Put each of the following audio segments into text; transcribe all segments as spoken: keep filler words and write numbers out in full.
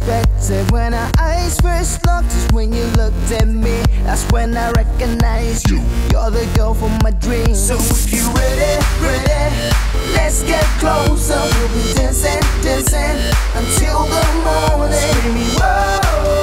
unexpected. When our eyes first locked is when you looked at me. That's when I recognized you. You're the girl from my dreams. So if you ready, ready, let's get closer. We'll be dancing, dancing until the morning. Screaming, whoa.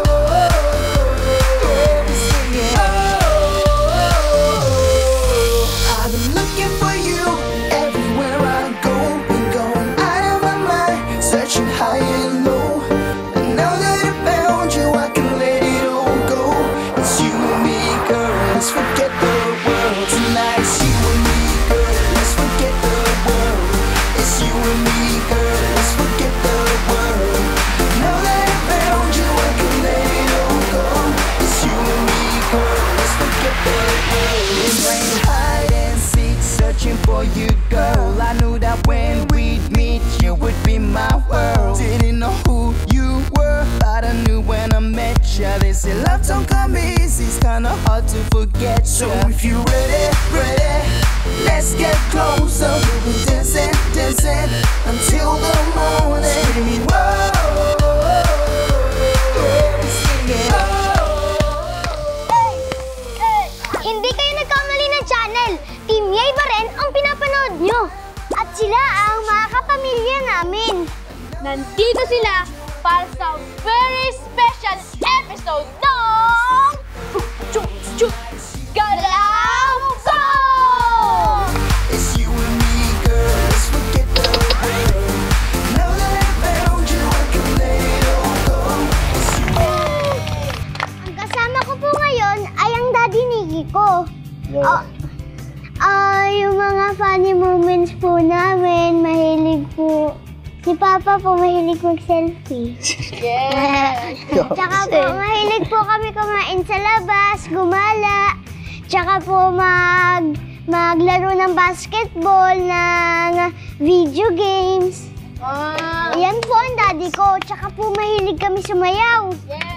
I've been looking for you everywhere I go. Been going out of my mind, searching high and low. And now that I found you, I can let it all go. It's you and me, girl. Let's forget the world tonight. It's you and me, girl. Let's forget the world. It's you and me, girl. Let's forget the world. Now that I found you, I can let it all go. It's you and me, girl. Let's forget the world. We're playing hide and seek, searching for you, girl. I knew that when we'd meet, you would be my world. Didn't know who you were, but I knew when I met you. They say love don't come easy, it's kinda hard to forget you. So if you ready, ready, let's get closer. We'll be dancing, dancing until the morning. Screaming, whoa. Hindi kayo nagkamali ng channel. Team Yay pa rin ang pinapanood nyo. At sila ang mga kapamilya namin. Nandito sila para sa very special episode ng Chuk Chuk Galaw Ko! It's you and me, girl. Let's forget the world. Now that I found you, I can let it all go. It's you. Ang kasama ko po ngayon ay ang daddy ni Kiko. Oh, ah, yung mga funny moments po namin, mahilig po. Si Papa po mahilig mag-selfie. Yeah! Tsaka po, mahilig po kami kumain sa labas, gumala. Tsaka po mag, maglaro ng basketball, ng video games. Ah, Yan po ang daddy ko. Tsaka po mahilig kami sumayaw. yeah!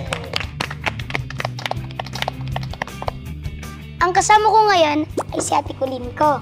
Ang kasama ko ngayon ay si Ate Colleen ko.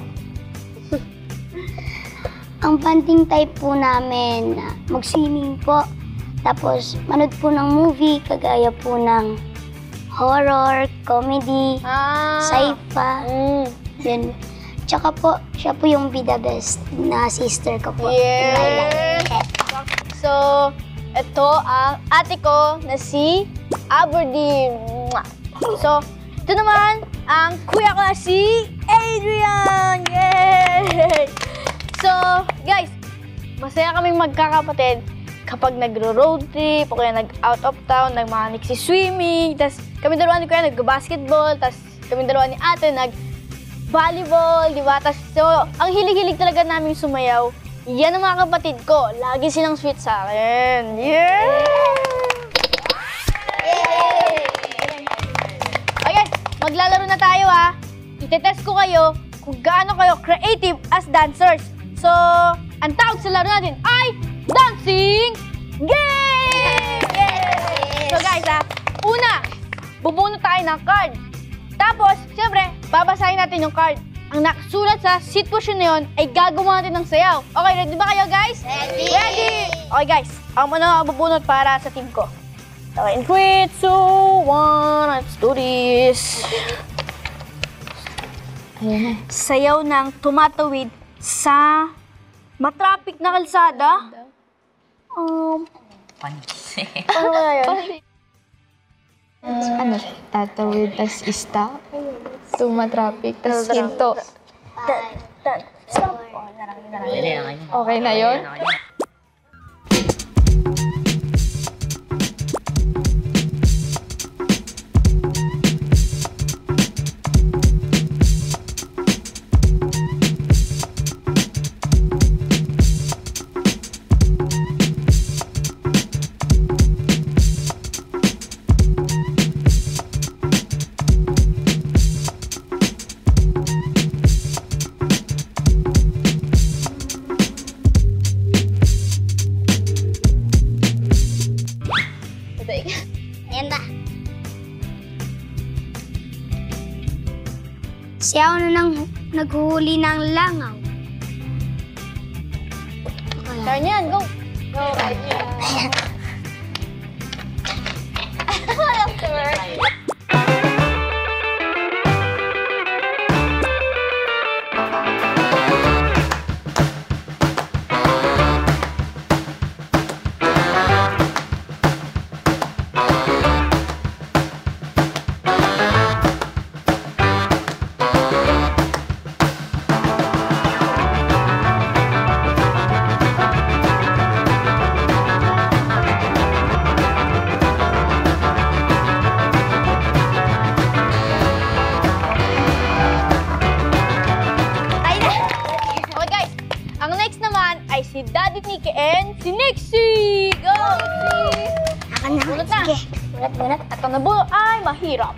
Ang bonding type po namin, mag-swimming po. Tapos manood po ng movie, kagaya po ng horror, comedy, Ah! sci-fi. Mm. Yun. Tsaka po, siya po yung bida best na sister ko po. in my Yeah! life. So, ito ang ate ko na si Aberdeen. Mwah! So, ito naman ang kuya ko na si Adrian! Yay! So, guys, masaya kaming magkakapatid kapag nagro-road trip o kaya nag-out of town, nag-maniksi-swimming, tas kami dalawa ni kuya nag-basketball, tas kami dalawa ni ate nag-volleyball, di ba? Tas, so, ang hilig-hilig talaga namin sumayaw. Yan ang mga kapatid ko. Lagi silang sweet sa akin. Yeah! Yay! Okay, maglalaro na tayo ha. Itetest ko kayo kung gaano kayo creative as dancers. So, ang tawag sa laro natin ay Dancing Game! Yay! So guys ha, una, bubunot tayo ng card. Tapos, siyempre, babasahin natin yung card. Ang nakasulat sa sitwasyon na yun ay gagawa natin ng sayaw. Okay, ready ba kayo guys? Ready! Ready! Okay guys, ako muna bubunot para sa team ko. Okay, in three, two, one, let's do this. Ayan. Sayaw ng tumatawid sa matraffic na kalsada. Um, Pansin. ano kaya yun? Ano, tatawid, tas stop, tumatraffic, tas Tumatraffic. hinto. Stop. Okay na yun? Ayan ba? Siya na nang naghuhuli ng langaw. Turn yan, go! Go! Daddy Nikki and si Nixie! Go, Nixie! Ako na. Bunot na. Sige. Bunot, bunot. At ang nabunot ay mahirap.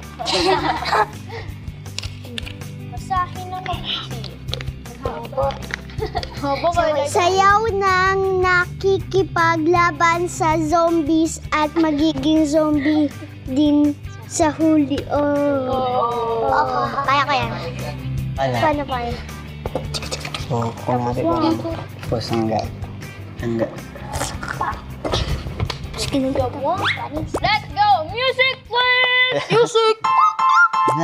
Basahin na mabuti. Habo. Habo ba? Sayaw ng nakikipaglaban sa zombies at magiging zombie din sa huli. Oh. Kaya ko yan. Wala. Paano pa yan? So, kung natin po. Tapos hanggang. Hanggang. Let's go! Music, please! Music! Na.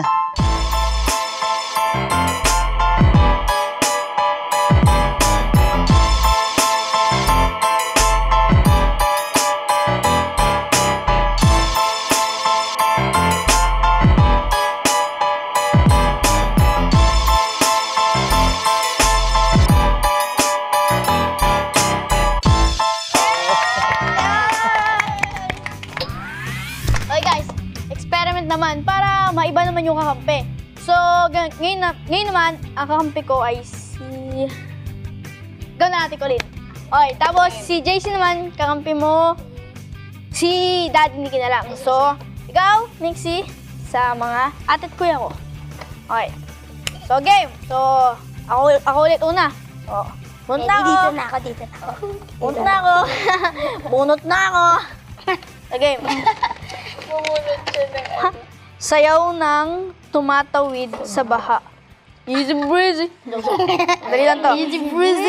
Okay guys, experiment naman para maiba naman yung kakampi. So, gan- ngayon, na, ngayon naman, ang kakampi ko ay si... Gawin natin ko ulit. Okay, tapos si J C naman, kakampi mo, si Daddy Nikki na lang. So, ikaw, Nixie, sa mga atit kuya ko. Okay. So, game. So, ako, ako ulit una. So, bunot na ako. Dito na ako, dito na ako. Bunot na ako. Bunot na ako. So, game. Sayaw ng tumatawid sa baha. Easy breezy. Dali lang to. Easy breezy.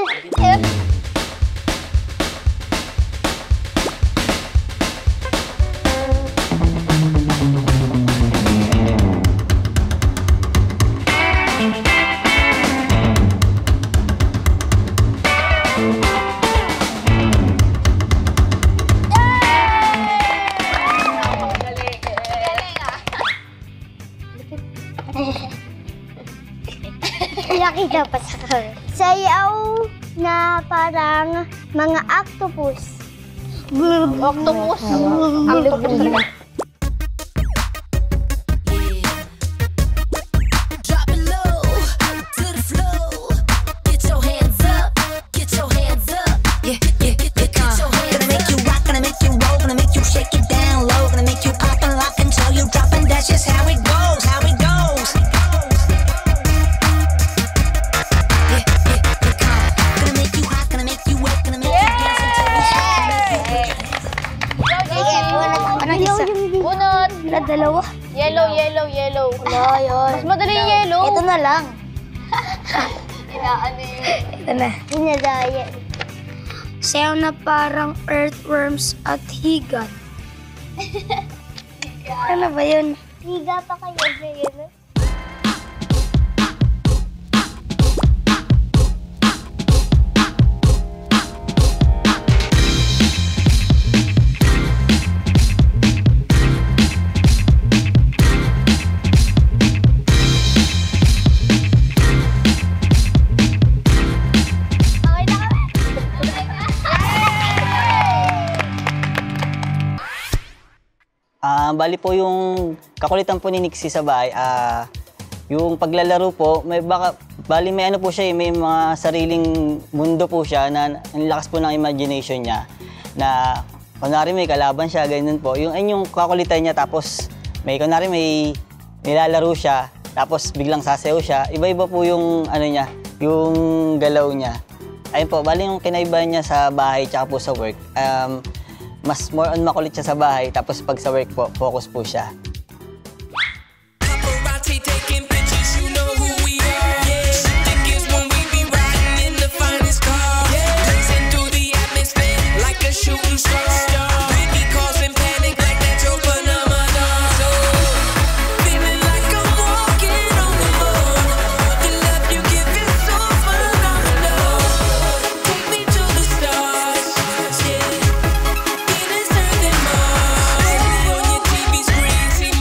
Nakita pa sa kanya. Sayaw na parang mga octopus. Octopus. Octopus. Drop it low to the floor. Get your hands up. Get your hands up. Yeah, yeah, get, get, get your hands up. Gonna make you rock, gonna make you roll, gonna make you shake it down low, gonna make you pop and lock until you drop, and that's just how it goes, how it goes. Yeah, yeah, yeah, come on. Gonna make you hot, gonna make you wet, gonna make you dance until you stop, gonna make you Sige, bunot ako ng isa. Bunot. Na dalawa. Yellow, yellow, yellow. Wala yun. Mas madali yung yellow. Ito na lang. Inaano yun. Ito na. Dinadaya. Sayaw na parang earthworms at higan. Ano ba yun? Higa pa kayo sa yun. Okay na kami. Ah, bali po yung kakulitan po ni Nixie sa bahay, ah, yung paglalaro po, may baka, bali may ano po siya, eh, may mga sariling mundo po siya na ang lakas po ng imagination niya. Na, kunwari may kalaban siya, ganyan po. Yung, ayun yung kakulitan niya, tapos may, kunwari may nilalaro siya, tapos biglang sasayaw siya. Iba-iba po yung, ano niya, yung galaw niya. Ayun po, bali yung kinaibahan niya sa bahay tsaka po sa work. Um, mas more on makulit siya sa bahay, tapos pag sa work po, focus po siya. Paparazzi taking pictures, you know who we are. Yeah, think is when we be riding in the finest car. Yeah, blazing through the atmosphere like a shooting star. We be causing panic like that your phenomenon. So, feeling like I'm walking on the moon. The love you give is so phenomenal. Take me to the stars. Yeah, Venus, Earth, and Mars. On your T V screen, see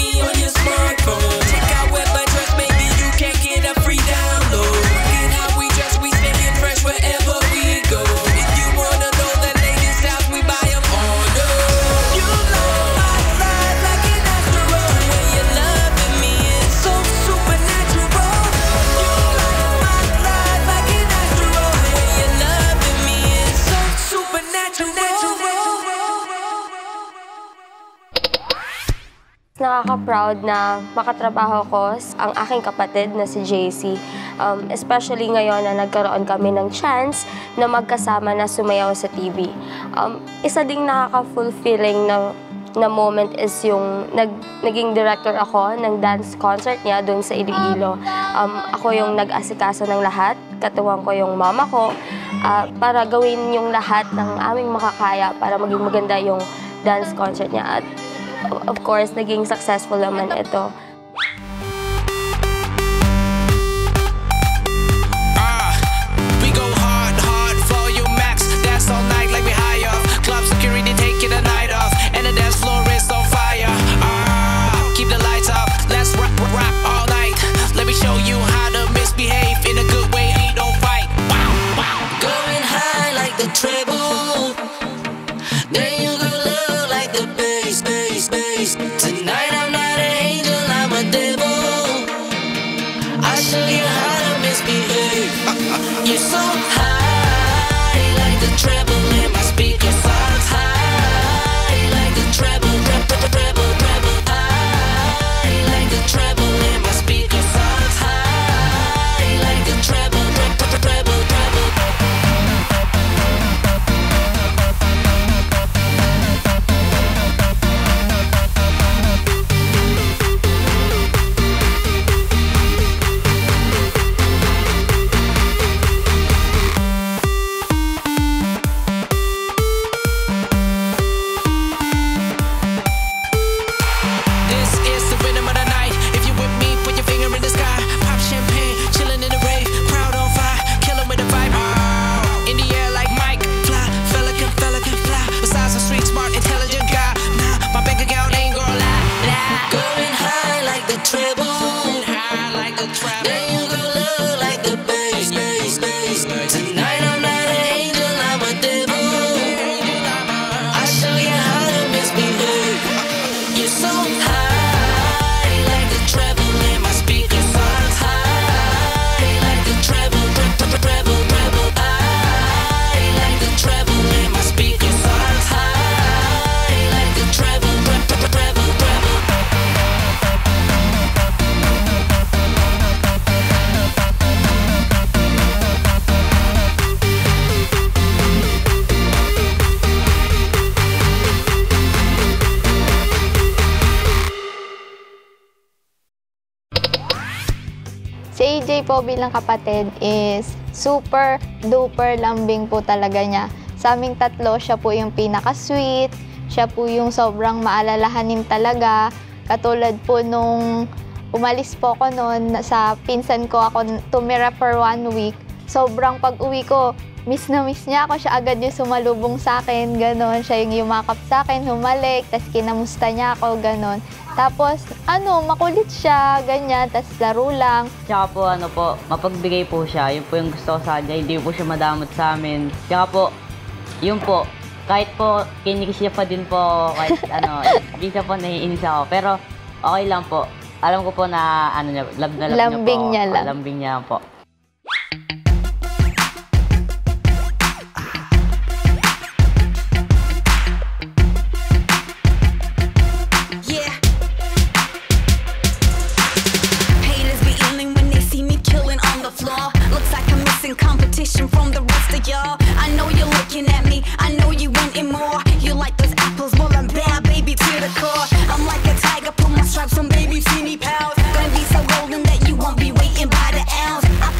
Nakaka-proud na makatrabaho ko ang aking kapatid na si J C. Um, especially ngayon na nagkaroon kami ng chance na magkasama na sumayaw sa T V. Um, isa ding nakaka-fulfilling na, na moment is yung nag, naging director ako ng dance concert niya doon sa Iloilo. Um, ako yung nag-asikaso ng lahat, katuwang ko yung mama ko, uh, para gawin yung lahat ng aming makakaya para maging maganda yung dance concert niya. At of course, naging successful naman ito. Uh, we go hard, hard for you max. That's all night like we high off. Club security taking the night off. And the dance floor is on fire. Uh, keep the lights up. Let's rap, rap all night. Let me show you how to misbehave in a good way. Ain't no fight. Wow, wow. Going high like the treble. Then you go low like the bass, bass, bass. Tonight I'm not an angel, I'm a devil. I'll show you how to misbehave. You're so high like the treble in my speaker sounds high like the treble, treble, treble, treble. High like the treble in my speaker sounds high like the treble, treble, treble, treble. This is the rhythm of the night. If you with me, put your finger in the sky. Pop champagne, chillin' in the rave. Proud on fire, killin' with the vibe. Oh, in the air like Mike. Fly, fella can, fella can fly. Besides a street smart, intelligent guy. Nah, my bank account ain't gon' lie, lie. Going high like the treble. High like the treble. Then you go low like the bass, bass, bass. Tonight I'm not an angel, I'm a devil. I'll show you how to misbehave. You're so high like the treble in my speaker sounds high like the treble, treble, treble, treble. High like the treble in my speaker sounds high like the treble, treble, treble, treble. Si A J po bilang kapatid is super duper lambing po talaga niya. Sa aming tatlo, siya po yung pinaka-sweet, siya po yung sobrang maalalahanin talaga. Katulad po nung umalis po ako noon sa pinsan ko, ako tumira for one week. Sobrang pag-uwi ko, miss na miss niya ako, siya agad yung sumalubong sa akin, ganon. Siya yung yumakap sa akin, humalik, tas kinamusta niya ako, ganon. Tapos, ano, makulit siya, ganyan, tas laro lang. Tsaka po, ano po, mapagbigay po siya. Yun po yung gusto ko sa kanya. Hindi po siya madamot sa amin. Tsaka po, yun po, kahit po kinikis niya pa din po, kahit ano, hindi siya po naiinis ako. Pero, okay lang po. Alam ko po na, ano niya, love na love Lambing niya po. niya lang. Lambing niya po. Yeah. Haters be yelling when they see me killing on the floor. Looks like I'm missing competition from the rest of y'all. I know you're looking at me, I know you wanting more. You like those apples, well I'm bad, baby, to the core. I'm like a tiger, put my stripes on, baby, see me pals. Gonna be so golden that you won't be waiting by the ounce. I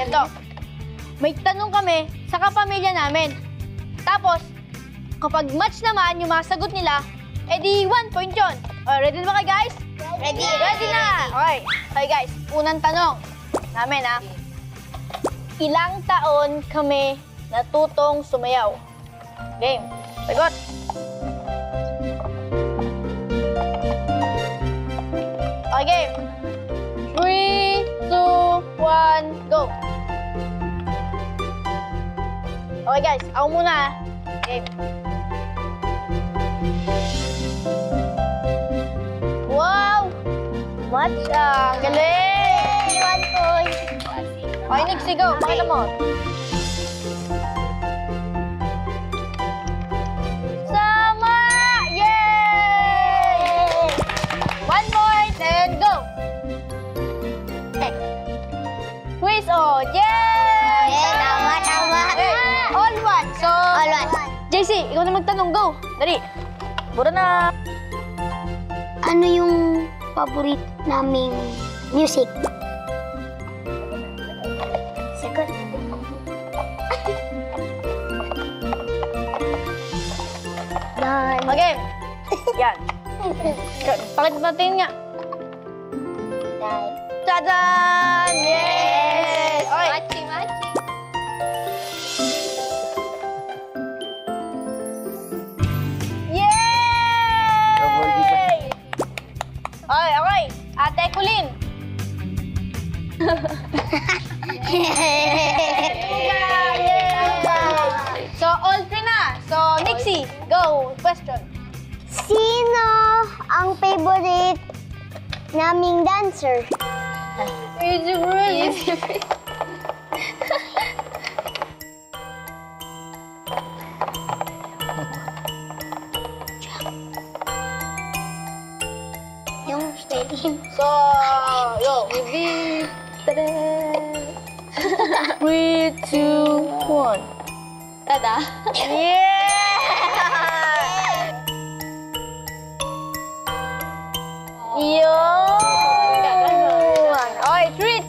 Eto, may tanong kami sa kapamilya namin. Tapos, kapag match naman yung mga sagot nila, edi one point yun. O, ready na ba kayo, guys? Ready. Ready na! Okay. Okay, guys. Unang tanong namin, ha? Ilang taon kami natutong sumayaw? Game. Sagot. Okay, game. Three, two, one, go. Okay, guys. Ako muna, ha? Game. Wow! Matcha! Galing! One point. Okay, Nixie, go. Pakita mo. Sama! Yay! One point and go. Okay. Quiz on. Yay! Eh, tama, tama. Okay. All one. So, All one. J C, ikaw na magtanong. Go. Dali. Bura na. Ano yung paborito naming music? Sagot. Done. Okay. Yan. Pakita natin nga. Done. Tadaan! Yes! Okay. Machi, machi. Yay! Okay, okay. Ate Kulin. Yay! So, all three na. So, Nixie, go. Question. Sino ang favorite naming dancer? Easy breezy. Yung spelling. So, yo. Three, two, one. Tada. Yeah! Yun! Okay, treat!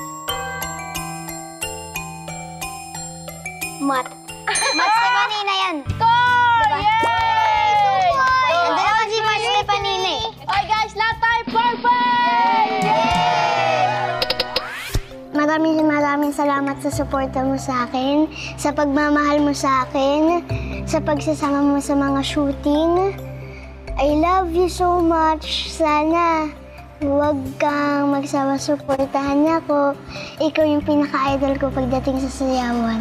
Mat. Mat Stefanina yan. Score! Yay! Andun ako si Mat Stefanina eh. Okay guys, lahat tayo perfect! Yay! Maraming maraming salamat sa suporta mo sa akin, sa pagmamahal mo sa akin, sa pagsasama mo sa mga shooting. I love you so much. Sana huwag kang magsawa-suportahan niya ako. Ikaw yung pinaka-idol ko pagdating sa sayawan.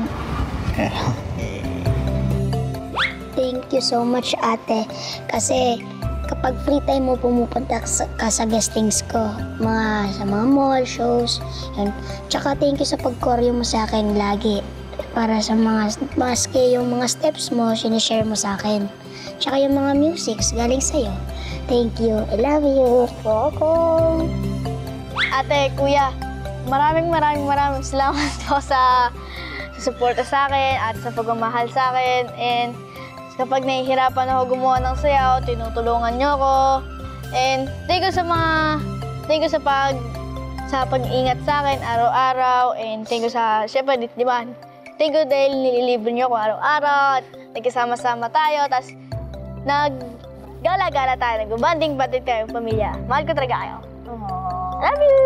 Thank you so much, ate. Kasi kapag free time mo, pumupunta ka sa, ka sa guestings ko. Mga, sa mga mall, shows. Yun. Tsaka thank you sa pag-choreo mo sa akin lagi. Para sa mga, maski yung mga steps mo, sinishare mo sa akin. Tsaka yung mga musics galing sa'yo. Thank you. I love you. Coco. Ate, kuya, maraming maraming maraming salamat po sa, sa suporta sa akin at sa pagmamahal sa akin. And kapag nahihirapan ako gumawa ng sayaw, tinutulungan niyo ako. And thank you sa mga, thank you sa pag, sa pag-ingat sa akin araw-araw. And thank you sa, syempre, di ba? Thank you dahil nililibre niyo ako araw-araw. At nagkasama-sama tayo. Tapos, nag-gala-gala tayo. Nag-banding-banding tayo, pamilya. Mahal ko talaga kayo. Love you!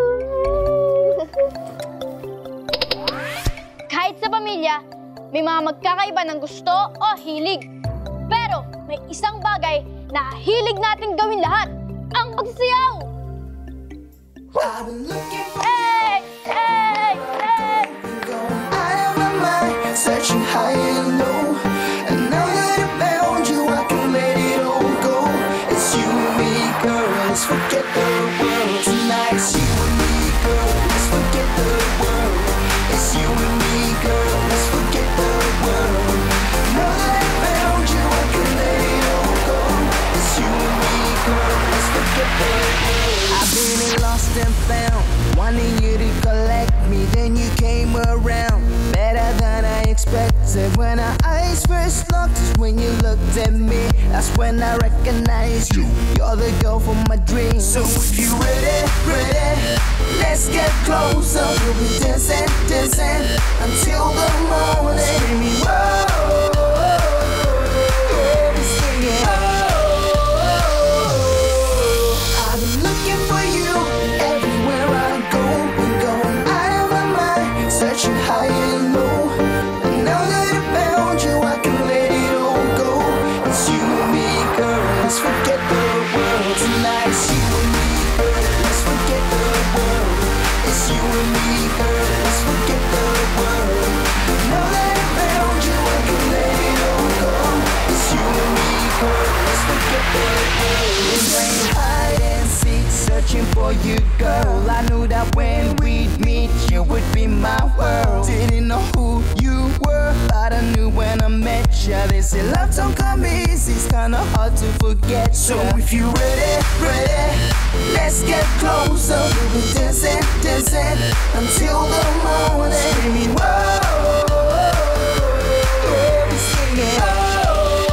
Kahit sa pamilya, may mga magkakaiba ng gusto o hilig. Pero may isang bagay na hilig natin gawin lahat, ang pagsasayaw! I've been looking for Hey! Hey! Hey! going out of my mind, searching high and low. And now that I found you, I can let it all go. It's you and me, girl. Let's forget the world tonight. It's you and me, girl. Let's forget the world. It's you and me, girl. Let's forget the world. Now that I found you, I can let it all go. It's you and me, girl. Let's forget the world. I've been lost and found, wanting you to collect me. Then you came around, better than I expected. When our eyes first locked, is when you looked at me. That's when I recognized you. You're the girl from my dreams. So if you ready, ready, let's Let's get closer. We'll be dancing, dancing until the morning. Screaming, whoa. Yeah, we're singing, oh. I've been looking for you everywhere I go. Been going out of my mind, searching high and low. And now that I found you, I can let it all go. It's you and me, girl. Let's forget the world tonight. It's you and me, girl. Let's forget the world. It's you and me, girl. Let's forget the world. Now that I found you, I can let it all go. It's you and me, girl. Let's forget the world. We're playing hide and seek, searching for you, girl. I knew that when we'd meet, you would be my world. Didn't know who you were, but I knew when I met you. They say love don't come easy, it's kinda hard to forget. So if you ready, ready, let's get closer. We'll be dancing, dancing until the morning. Screaming, whoa. Yeah, we're singing, oh.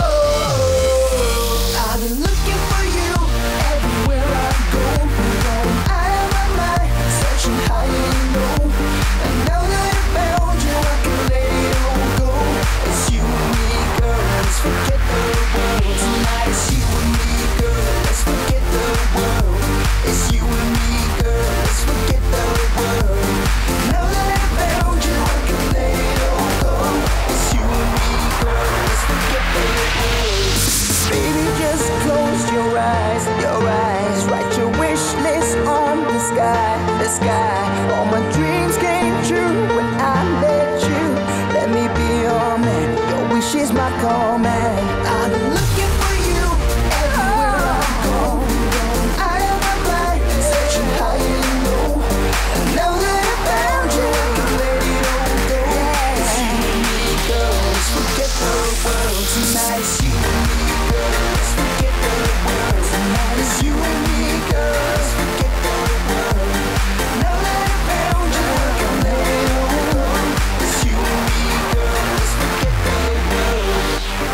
I've been looking for you everywhere I go. Going out of my mind, searching high and low. And now that I found you, I can let it all go. It's you and me, girl. Let's forget the world tonight. It's you and me, girl. Let's forget the world. It's you and me, girl. Let's forget the world. Now that I found you, I can let it all go. It's you and me, girl. Let's forget the world. Baby, just close your eyes, your eyes. Write your wish list on the sky, the sky. All my dreams came true when I met you. Let me be your man. Your wish is my command. I've been looking for you everywhere I go. Going out of my mind, searching high and low. And now that I found you, I can let it all go. It's you and me, girl. Let's forget the world tonight. It's you and me, girl. Let's forget the world tonight. It's you and me, girl. Let's forget the world. Now that I found you, I can let it all go. It's you and me, girl. Let's forget the world.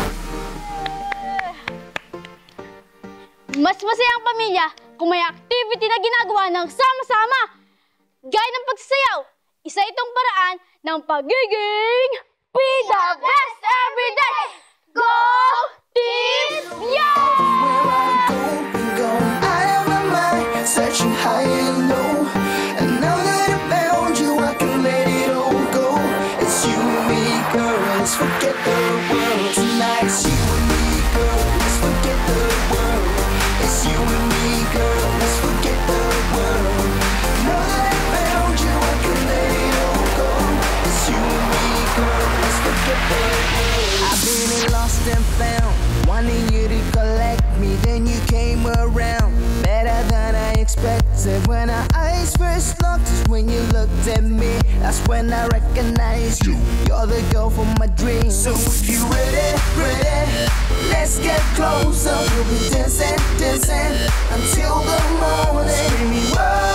Mas masaya ang pamilya kung may activity na ginagawa ng sama-sama. Gaya ng pagsasayaw, isa itong paraan ng pagiging Be the best every day! Go Team Yo! Where I go, been going out of my mind, searching high and low. And now that I found you, I can let it all go. It's you and me, girl. Let's forget the world tonight. It's you and me, girl. Let's forget the world. It's you and me, girl. Let's forget the world. Now that I found you, I can let it all go. It's you and me, girl. Let's forget the world. I've been lost and found, wanting you to collect me. Then you came around, better than I expected. When our eyes first locked, is when you looked at me. That's when I recognized you. You're the girl from my dreams. So if you ready, ready, let's get closer. We'll be dancing, dancing until the morning. Screaming, whoa.